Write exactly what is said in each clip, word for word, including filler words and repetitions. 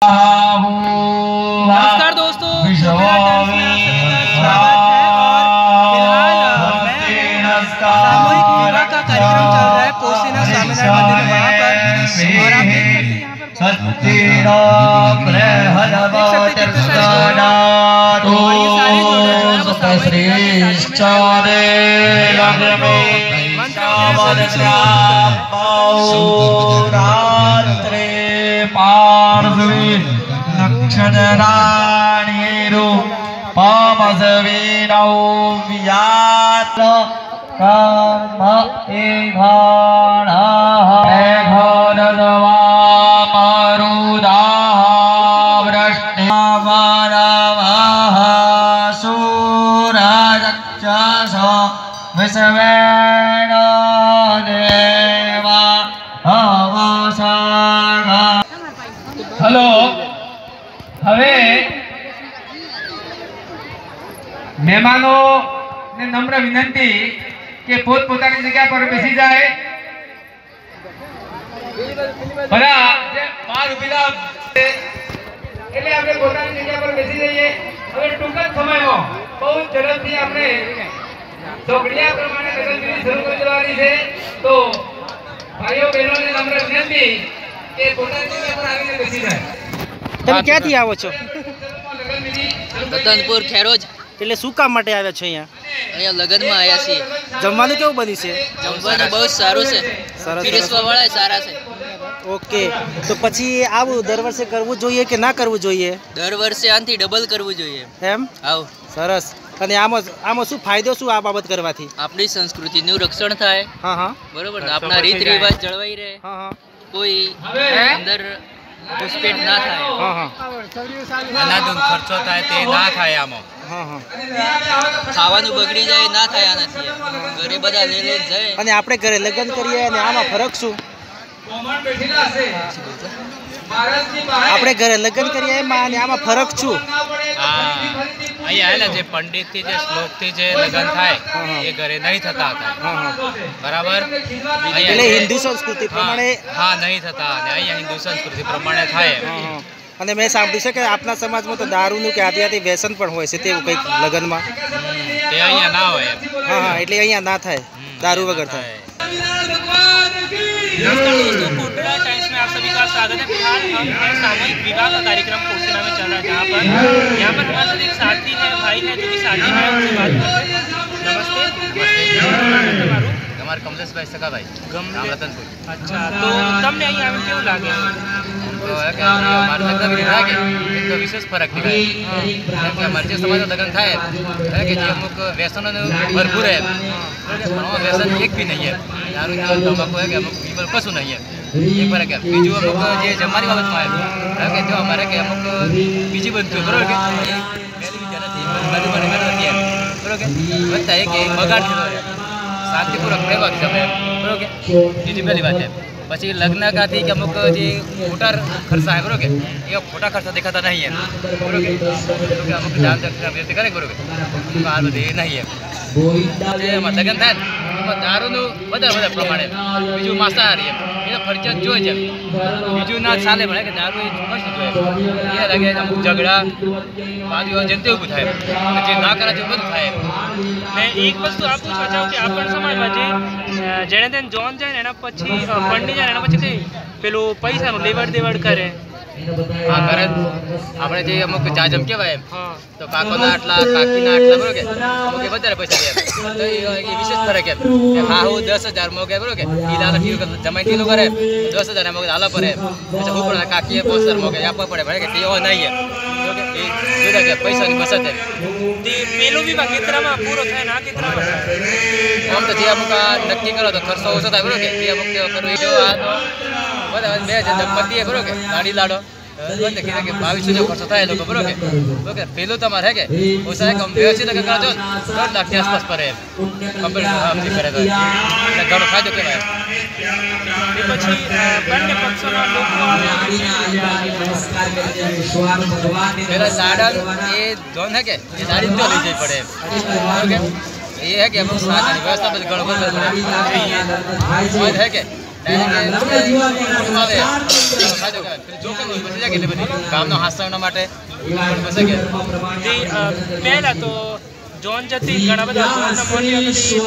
नमस्कार दोस्तों, सामूहिक विवाह का कार्यक्रम चल रहा है पोसीना स्वामीनारायण मंदिर में, वहाँ पर और आप देख सकते हैं यहाँ पर और ये सारे जोड़े जो है वो सामूहिक नक्षत्राणीरु पामसवीनौ व्यात काम एघाणः एघोदवामरुदाः वृष्टिमानवः सूरजक्षस विश्वेन देवा अवसागा। हेलो, હવે મહેમાનો ને નમ્ર વિનંતી કે પોતપોતાની જગ્યા પર બેસી જાય। બધા જે બાર ઉભેલા એટલે આપણે પોતાની જગ્યા પર બેસી જઈએ। હવે ટૂંક જ સમયમાં બહુ ઝડપથી આપણે ચોકડિયા પ્રમાણે લગ્નવિધિ શરૂ કરી દેવાની છે। તો ભાઈઓ બહેનોને નમ્ર વિનંતી કે પોતાની જગ્યા પર આવીને બેસી જાય। તમે ક્યાંથી આવો છો? રતનપુર ખેરોજ। એટલે શું કામ માટે આવ્યા છો અહીંયા? અહીંયા લગનમાં આવ્યા છીએ। જમવાનું કેવું બન્યું છે? જમવાનું બહુ સારું છે, સરસ પીરસવા વાળા સારા છે। ઓકે, તો પછી આવું દર વર્ષે કરવું જોઈએ કે ના કરવું જોઈએ? દર વર્ષે આનાથી ડબલ કરવું જોઈએ એમ? આવ સરસ। અને આમાં આમાં શું ફાયદો શું આ બાબત કરવાથી? આપણી સંસ્કૃતિનું રક્ષણ થાય। હા હા, બરોબર ને? આપણા રીત રિવાજ જળવાઈ રહે, હા હા, કોઈ અંદર ઘૂસપેઠ ના થાય, હા હા, અનાદુન ખર્ચો થાય તે ના થાય આમાં, હા હા, ખાવાનું બગડી જાય ના થાય આનાથી। ઘરે બધા લઈ લઈને જાય અને આપણે ઘરે લગ્ન કરીએ અને આમાં ફરક શું? આપણે ઘરે લગ્ન કરીએ એમાં અને આમાં ફરક શું? આ અહીંયા આવેલા જે પંડિતથી જે શ્લોકથી જે લગ્ન થાય એ ઘરે નહીં થતા હતા, હા હા, બરાબર? એટલે હિન્દુ સંસ્કૃતિ પ્રમાણે હા નહીં થતા, અને અહીંયા હિન્દુ સંસ્કૃતિ પ્રમાણે થાય। હા હા, અને મેં સાંભળ્યું છે કે આપણા સમાજમાં તો દારૂનું કે આદિવાસી વ્યસન પણ હોય છે તેવું કંઈક લગ્નમાં? તે અહીંયા ના હોય। હા હા, એટલે અહીંયા ના થાય, દારૂ वगैरह થાય। नमस्कार दोस्तों, फूडपिला टाइम्स में आप सभी का स्वागत है। फिलहाल हम हैं सामूहिक विवाह का कार्यक्रम पोसीना में चल रहा है, जहाँ पर यहाँ पर हमारे साथ एक साथी है, भाई है जो कि शादी में उनसे बात करते हैं। नमस्ते। તમારે કમલેશભાઈ સગાભાઈ ગમ રામ રતનપુર। अच्छा, तो તમને અહીં આવે કેવું લાગે? તો કે અમારે લગ્નવિધિ લાગે એક તો વિશેષ ફરક દેખાય, કેમ કે અમારે જે સમાજમાં લગ્ન થાય કે જે અમુક વ્યસનોનું ભરપૂર હે, પણ વ્યસન એક બી નહીં હે, દારૂ તંબાકુ હે કે અમુક બીજું કશું નહીં હે, એક ફરક હે। બીજું અમુક જે જમવાની બાબતમાં આવે કે જો અમારે કે અમુક બીજી બનતું બરોબર કે પહેલી વિચારથી બાજુ બને નથી એમ, બરોબર કે વધતા એ કે બગાડ થતો રહે, શાંતિપૂર્વક રહેવા તમે, બરોબર કે બીજી પહેલી વાત છે। પછી લગ્ન કાથી કે અમુક જે ખોટા ખર્ચા હે, બરોબર કે એ ખોટા ખર્ચા દેખાતા નહીં એમ, બરોબર કે અમુક દાન દક્ષિણા વ્યક્તિ કરે, બરોબર કે આ બધું એ નહીં એમ। જે એમાં લગ્ન થાય એમાં દારૂનું વધારે વધારે પ્રમાણે, બીજું માંસાહારી એમ, એ ફરજિયાત જોઈએ છે, બીજું ના ચાલે પણ કે દારૂ એ મસ્ત જોઈએ, એ લાગે અમુક ઝઘડા બાજુ જનતે ઊભું થાય, જે ના કરે છે બધું થાય। મેં એક વસ્તુ આ પૂછવા ચાહું કે આપણા સમાજમાં જે જેણે તેને જોન જાય ને એના પછી પંડિત જાય એના પછી કઈ પેલું પૈસાનું લેવડ દેવડ કરે, હા કરે। આપણે જે અમુક જાજમ કહેવાય એમ, હા, તો કાકોના આટલા કાકીના આટલા, બરોબર કે અમુક એ વધારે પૈસા દે, તો એ વિશેષ ફરક એમ કે હા હું દસ હજાર મોગે, બરોબર કે ઈ લાલ કિલો જમાઈ કિલો કરે દસ હજાર મોગે હાલવા પડે, પછી હું પણ કાકીએ પાંચ હજાર મોગે આપવા પડે, બરાબર કે તે એવો નહીં એમ, બરોબર કે એ જુદા કે પૈસાની બચત એમ। તે પેલો વિભાગ કેટલામાં પૂરો થાય ને આ કેટલામાં થાય? આમ તો જે અમુક આ નક્કી કરો તો ખર્ચો ઓછો થાય, બરોબર કે તે અમુક કરવું જો આ તો બધા બે હજાર દંપતીએ, બરોબર કે ગાડી લાડો બંધ કીધા કે બાવીસો જેવો ખર્ચો થાય લોકો, બરોબર કે ઓકે પેલું તમારે હે કે ઓછા કમ વ્યવસ્થિત કરો છો દોઢ લાખની આસપાસ પડે એમ કમ્પ્લીટ કરે તો ઘણો ફાયદો કહેવાય। પછી બંને પક્ષોના લોકો પેલા લાડા એ ધોન હે કે એ દાડી તો લઈ જવી પડે એમ, બરોબર કે ये है कि हम साथ व्यवस्था पर गड़बड़ है कि ગામનો હાસ્ય માટે પહેલા તો જોન જતી ઘણા બધા જોનના મોનિયો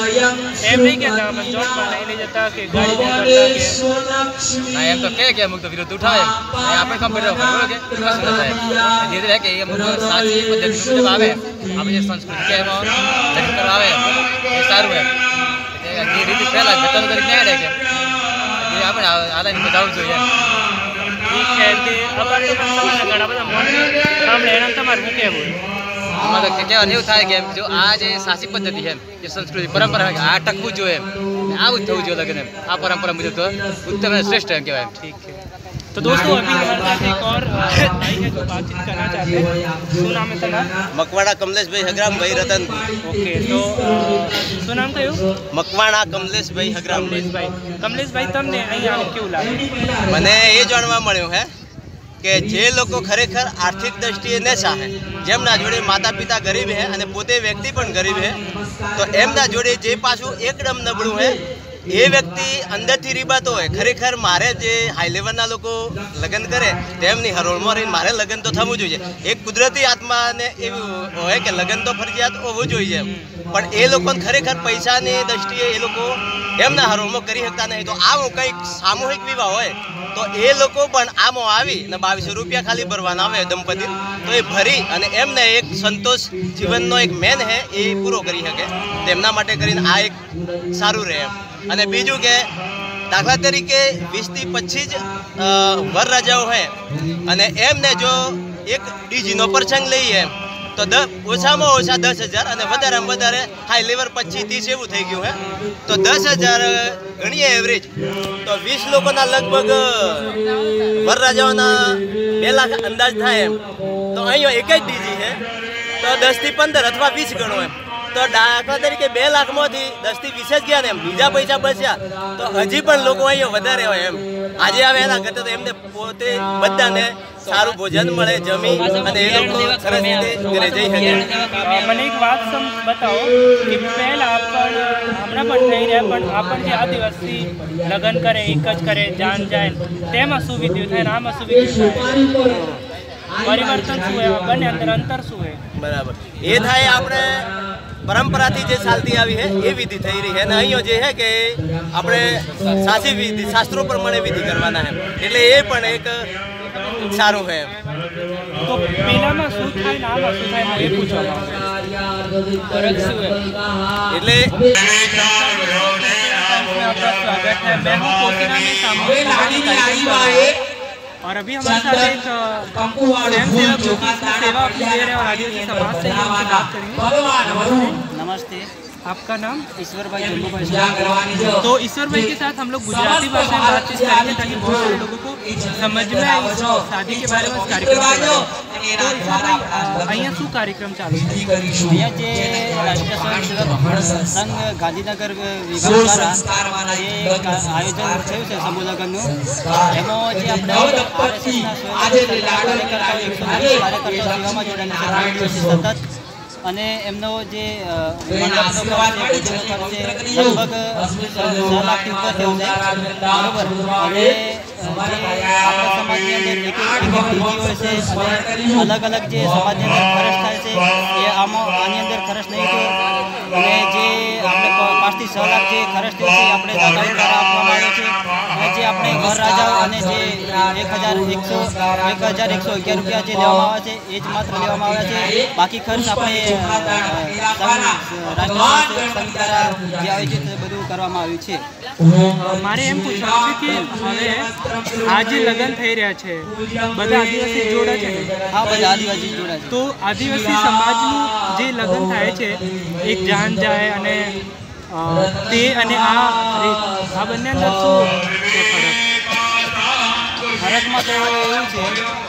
એમ નહીં કહેતા પણ જોન માં લઈ લઈ જતા કે ગાડી કરતા કે ના એમ તો કે કે અમુક તો વિરોધ ઉઠાવે આપણે કામ કર્યો બરોબર કે કશું ન થાય ધીરે ધીરે કે અમુક સાચી પદ્ધતિ મુજબ આવે આપણે જે સંસ્કૃતિ કે એમાં ચરિત્ર કરવા આવે એ સારું એમ જે રીતે પહેલા જતન કરીને આવે કે એ આપણે આલાની બતાવવું જોઈએ ઠીક છે તે અબર તો ઘણા બધા મોનિયો સાંભળે એના તમારે શું કહેવું અમારે કહેવાનું એવું થાય કે જો આ જે સાચી પદ્ધતિ છે જે સંસ્કૃતિ પરંપરા આ ટકવું જોઈએ આવું જ થવું જોઈએ લગ્ન એમ આ પરંપરા મુજબ તો ઉત્તમ અને શ્રેષ્ઠ એમ કહેવાય ठीक है तो दोस्तों अभी हमारे साथ एक और भाई है जो बातचीत करना चाहते हैं શું નામ है તમારું મકવાણા કમલેશભાઈ હગરામભાઈ રતનભાઈ ओके तो શું નામ કયું મકવાણા કમલેશભાઈ હગરામભાઈ કમલેશભાઈ કમલેશભાઈ તમને અહીં આવીને કેવું લાગે મને એ જાણવા મળ્યું હે કે જે લોકો ખરેખર આર્થિક દ્રષ્ટિએ ન ચાહે જેમના જોડે માતા પિતા ગરીબ હે અને પોતે વ્યક્તિ પણ ગરીબ હે તો એમના જોડે જે પાછું એકદમ નબળું હે એ વ્યક્તિ અંદરથી રીબાતો હોય ખરેખર મારે જે હાઈ લેવલના લોકો લગ્ન કરે તેમની હરોળમાં રહીને મારે લગ્ન તો થવું જોઈએ એક કુદરતી આત્માને એવું હોય કે લગ્ન તો ફરજિયાત હોવું જોઈએ પણ એ લોકોને ખરેખર પૈસાની દ્રષ્ટિએ એ લોકો એમના હરોળમાં કરી શકતા નહીં તો આવું કંઈક સામૂહિક વિવાહ હોય તો એ લોકો પણ આમાં આવી ને બાવીસો રૂપિયા ખાલી ભરવાના આવે દંપતી તો એ ભરી અને એમને એક સંતોષ જીવનનો એક મેન હે એ પૂરો કરી શકે તેમના માટે કરીને આ એક સારું રહે એમ અને બીજું કે દાખલા તરીકે વીસથી પચીસ જ વરરાજાઓ હોય અને એમને જો એક ડીજીનો પ્રસંગ લઈએ તો દ ઓછામાં ઓછા દસ હજાર અને વધારેમાં વધારે હાઈ લેવલ પચીસ ત્રીસ એવું થઈ ગયું હે તો દસ હજાર ગણીએ એવરેજ તો વીસ લોકોના લગભગ વરરાજાઓના બે લાખ અંદાજ થાય એમ તો અહીંયા એક જ ડીજી છે તો દસથી પંદર અથવા વીસ ગણો એમ તો દાખલા તરીકે બે લાખમાંથી દસથી વીસ જ ગયા ને એમ બીજા પૈસા બચ્યા તો હજી પણ લોકો અહીંયા વધારે હોય એમ આજે આવે એના કરતાં તો એમને પોતે બધાને સારું ભોજન મળે જમી અને એ લોકો સરસ રીતે ઘરે જઈ શકે મને એક વાત સમ બતાવો કે પહેલા પણ હમણાં પણ થઈ રહ્યા પણ આપણ જે આદિવાસી લગ્ન કરે એક જ કરે જાન જાય તેમાં શું વિધિઓ થાય ને આમાં શું વિધિઓ થાય પરિવર્તન શું હોય બંને અંદર અંતર શું હોય બરાબર એ થાય આપણે પરંપરાથી જે ચાલતી આવી છે એ વિધિ થઈ રહી છે અને અહીંયા જે છે કે આપણે સાચી વિધિ શાસ્ત્રો પ્રમાણે વિધિ કરવાના છે એટલે એ પણ એક સારું છે તો પેલામાં શું થાય ને આમાં શું થાય એ પૂછવા ફરક શું હોય એટલે आपका स्वागत है मैं हूँ कोकिला में सामूहिक कार्यक्रम और अभी हमारे साथ एक स्वयं सेवक जो कि इसमें सेवा अपनी दे रहे हैं और आदिवासी समाज से हम उनसे बात करेंगे नमस्ते आपका नाम ईश्वर भाई जम्मू तो ईश्वर भाई के साथ हम लोग गुजराती भाषा में बातचीत करेंगे ताकि बहुत सारे लोगों को समझ में आए इस शादी के बारे में इस कार्यक्रम के बारे में तो ईश्वर भाई અહીંયા શું કાર્યક્રમ ચાલુ છે અહીંયા જે રાષ્ટ્રીય સ્વયંસેવક સંઘ ગાંધીનગર વિભાગ દ્વારા જે આયોજન થયું છે સમૂહ લગ્નનું એમાં જે આપણે આરએસએસના સ્વયંસેવક કાર્યકર્તા સેવામાં જોડાયેલા છે સતત અને એમનો જે મંડપનો ખર્ચ છે પૂજનનો ખર્ચ છે લગભગ છ લાખથી ઉપર થયો છે બરાબર અને જે આપણા સમાજની અંદર એક એક નીતિ હોય છે અને અલગ અલગ જે સમાજની અંદર ખર્ચ થાય છે એ આમાં આની અંદર ખર્ચ નહીં થયો અને જે આપણે પાંચથી છ લાખ જે ખર્ચ થયો છે આપણે દાતાઓ દ્વારા આપવામાં આવે છે અને જે આપણે ઘર રાજાઓ અને જે એક હજાર એકસો એક હજાર એકસો અગિયાર રૂપિયા જે લેવામાં આવે છે એ જ માત્ર લેવામાં આવે છે બાકી ખર્ચ આપણે જે આયોજિત બધું કરવામાં આવ્યું છે મારે એમ પૂછવાનું છે કે હવે આ જે લગ્ન થઈ રહ્યા છે બધા આદિવાસી જોડા છે ને હા બધા આદિવાસી જોડા છે તો આદિવાસી સમાજનું જે લગ્ન થાય છે એક જાન જાય અને તે અને આ આ બંને અંદર શું છે ફરક ફરકમાં તો એવું છે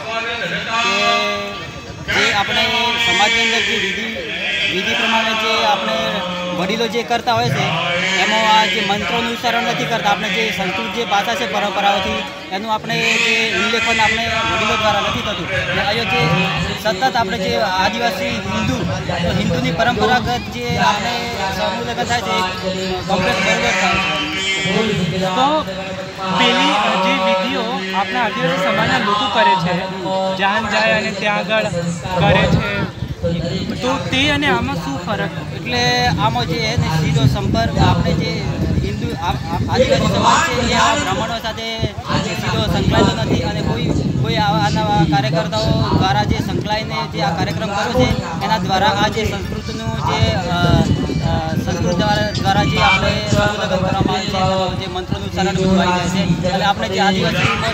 કે જે આપણે સમાજની અંદર જે વિધિ વિધિ પ્રમાણે જે આપણે વડીલો જે કરતા હોય છે એમાં આ જે મંત્રોનું ઉચ્ચારણ નથી કરતા આપણે જે સંસ્કૃત જે ભાષા છે પરંપરાઓથી એનું આપણે જે ઉલ્લેખન આપણે વડીલો દ્વારા નથી થતું અને અહીંયા જે સતત આપણે જે આદિવાસી હિન્દુ તો હિન્દુની પરંપરાગત જે આપણે સમૂહ લગ્ન થાય છે કમ્પ્લેટ બરોબર થાય છે તો પેલી જે વિધિઓ આપણા આદિવાસી સમાજના લોકો કરે છે, જાન જાય અને ત્યાં આગળ કરે છે, તો તે અને આમાં શું ફરક? એટલે આમાં જે છે ને સીધો સંપર્ક આપણે જે હિન્દુ આદિવાસી સમાજ છે એ આ બ્રાહ્મણો સાથે સીધો સંકળાયેલો નથી અને કોઈ કોઈ આવા કાર્યકર્તાઓ દ્વારા જે સંકળાઈને જે આ કાર્યક્રમ કર્યો છે એના દ્વારા આ જે સંસ્કૃતનું જે સંસ્કૃત દ્વારા દ્વારા જે આપણે લગ્ન કરવામાં આવે છે, જે મંત્રોનું ઉચ્ચારણ બધું આવી જાય છે અને આપણે જે આદિવાસીમાં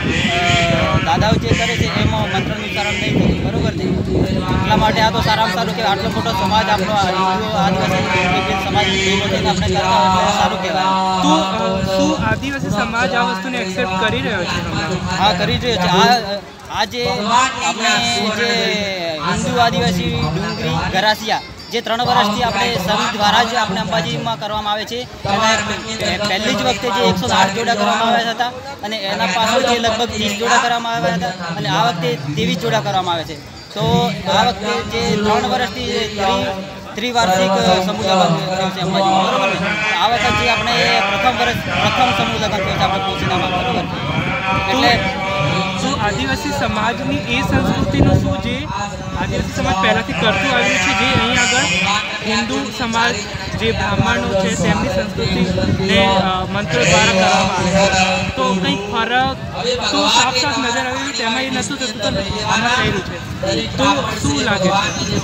જે દાદાઓ જે કરે છે એમાં મંત્રનું ઉચ્ચારણ નહીં થતું, બરોબર છે? એટલા માટે આ તો સારામાં સારું કે આટલો મોટો સમાજ આપણો હિન્દુ આદિવાસી સમાજ આપણે કરતા એટલે સારું કહેવાય. તો શું આદિવાસી સમાજ આ વસ્તુને એક્સેપ્ટ કરી રહ્યો છે? હા, કરી રહ્યો છે. આ આ જે આપણે જે હિન્દુ આદિવાસી ડુંગરી ગરાસિયા જે ત્રણ વર્ષથી આપણે સંઘ દ્વારા જ આપણે અંબાજીમાં કરવામાં આવે છે, એના પહેલી જ વખતે જે એકસો આઠ જોડા કરવામાં આવ્યા હતા અને એના પાછળ જે લગભગ ત્રીસ જોડા કરવામાં આવ્યા હતા અને આ વખતે ત્રેવીસ જોડા કરવામાં આવે છે. તો આ વખતે જે ત્રણ વર્ષથી ત્રિવાર્ષિક સમૂહ લગ્ન થયું છે અંબાજીમાં, બરોબર ને? આ વખત જે આપણે પ્રથમ વર્ષ પ્રથમ સમૂહ લગ્ન થયું છે આપણે પોશીનામાં, બરોબર? એટલે શું આદિવાસી સમાજની એ સંસ્કૃતિનું શું જે આદિવાસી સમાજ પહેલાંથી કરતું આવ્યું છે, જે અહીં આગળ હિન્દુ સમાજ જે બ્રાહ્મણો છે તેમની સંસ્કૃતિને મંત્રો દ્વારા કરવામાં આવે છે, તો કંઈક ફરક તો સાફ સાફ નજર આવ્યું તેમાં એ નહોતું થતું તો આમાં થયેલું છે, તો શું લાગે છે?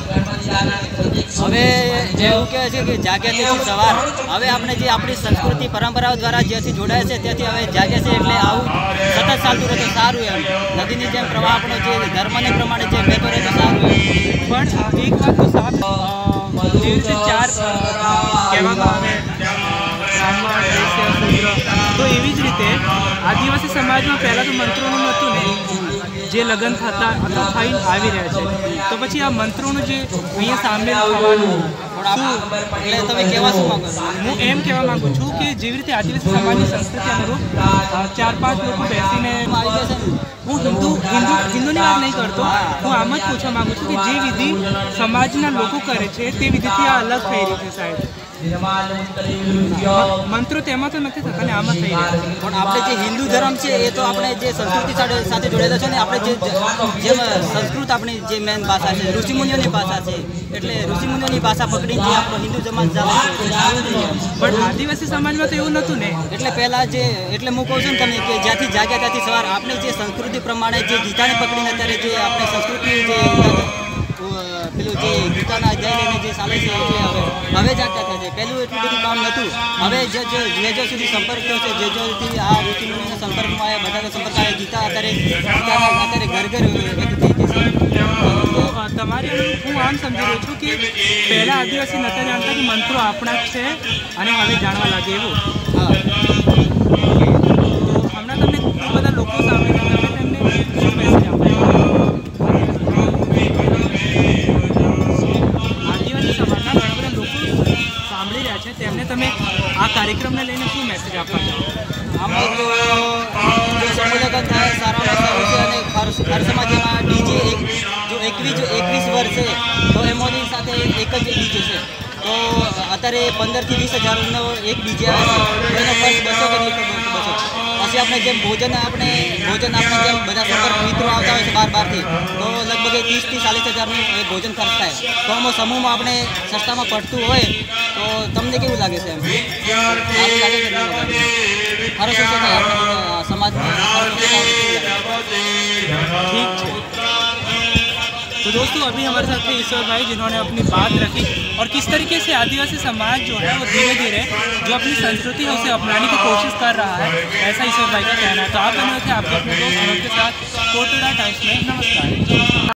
હવે એવું કહે છે કે જાગ્યા તેથી સવાર. હવે આપણે જે આપણી સંસ્કૃતિ પરંપરાઓ દ્વારા જ્યાંથી જોડાય છે ત્યાંથી હવે જાગે છે એટલે આવું સતત ચાલતું રહે તો સારું એમ. નદીની જેમ પ્રવાહ આપણો જે ધર્મને પ્રમાણે જે વહેતો રહે તો સારું એમ. પણ એક વાત તો સાફ, જેવી રીતે ચાર કહેવામાં આવે બ્રાહ્મણ, વૈશ્ય, શૂદ્ર, તો એવી જ રીતે આદિવાસી સમાજમાં પહેલાં તો મંત્રોનું નહોતું ને, જે લગ્ન થતા અથવા થઈને આવી રહ્યા છે, તો પછી આ મંત્રોનું જે અહીંયા સામેલ થવાનું એટલે તમે કહેવા શું માંગો છો? હું એમ કહેવા માંગુ છું કે જેવી રીતે આદિવાસી સમાજની સંસ્કૃતિ અનુરૂપ ચાર પાંચ લોકો બેસીને, હું હિન્દુ હિન્દુ હિન્દુની વાત નહીં કરતો, હું આમ જ પૂછવા માંગુ છું કે જે વિધિ સમાજના લોકો કરે છે તે વિધિથી આ અલગ થઈ રહી છે સાહેબ. મંત્રો તેમાં તો નથી થતા ને આમાં થઈ રહ્યા છે. પણ આપણે જે હિન્દુ ધર્મ છે એ તો આપણે જે સંસ્કૃતિ સાથે સાથે જોડેલો છે ને, આપણે જે જેમ સંસ્કૃત આપણી જે મેન ભાષા છે, ઋષિમુનિઓની ભાષા છે, એટલે ઋષિમુનિઓની ભાષા પકડી જે આપણો હિન્દુ સમાજ ચાલે છે. પણ આદિવાસી સમાજમાં તો એવું નહોતું ને. એટલે પહેલાં જે એટલે હું કહું છું ને તમને કે જ્યાંથી જાગ્યા ત્યાંથી સવાર આપણે જે સંસ્કૃતિ પ્રમાણે જે ગીતાને પકડીને અત્યારે જે આપણે સંસ્કૃતિ જે પેલું જે ગીતાના અધ્યાય લઈને જે ચાલે છે એટલે હવે હવે જાગતા થયા છે. પહેલું એટલું બધું કામ નહોતું. હવે જે જે જે જો સુધી સંપર્ક થયો છે, જે જોથી આ ઋષિમુનિના સંપર્કમાં આવ્યા, બધાના સંપર્ક આવ્યા, ગીતા અત્યારે ગીતાના અત્યારે ઘર ઘર વ્યક્ત થઈ ગઈ છે. તો તમારે હું આમ સમજી રહ્યો છું કે પહેલાં આદિવાસી નહોતા જાણતા કે મંત્રો આપણા જ છે અને હવે જાણવા લાગે એવું. હા, તો હમણાં તમને ખૂબ બધા લોકો સામે તમે તેમને શું મેસેજ આપો? આદિવાસી સમાજના ઘણા બધા લોકો સાંભળી રહ્યા છે, તેમને તમે આ કાર્યક્રમને લઈને શું મેસેજ આપવા ચાહો? આમાં તો જે સમૂહ લગ્ન થાય સારામાં સારું છે અને ખર્ચ ખર્ચમાં જેમાં ડીજે એક જો એકવીસ જો એકવીસ વર્ષ છે તો એમોની સાથે એક જ ડીજે છે, તો અત્યારે પંદરથી વીસ હજારનો એક ડીજે આવે છે, એનો ખર્ચ બસો કે નહીં બસો. પછી આપણે જેમ ભોજન આપણે ભોજન આપણે જેમ બધા સંપર્ક મિત્રો આવતા હોય છે બાર બારથી, તો લગભગ ત્રીસથી ચાલીસ હજારનું એ ભોજન ખર્ચ થાય. તો આમાં સમૂહમાં આપણે સસ્તામાં પડતું હોય તો તમને કેવું લાગે છે? એમ સારું લાગે છે? ખર્ચ ઓછો થાય આપણે સમાજમાં ठीक है। तो दोस्तों अभी हमारे साथ थे ईश्वर भाई, जिन्होंने अपनी बात रखी और किस तरीके से आदिवासी समाज जो है वो धीरे धीरे जो अपनी संस्कृति है उसे अपनाने की कोशिश कर रहा है, ऐसा ईश्वर भाई का कहना है। तो आप बने थे आपके अपने दोस्त के साथ कोटड़ा टाइम्स में। नमस्कार।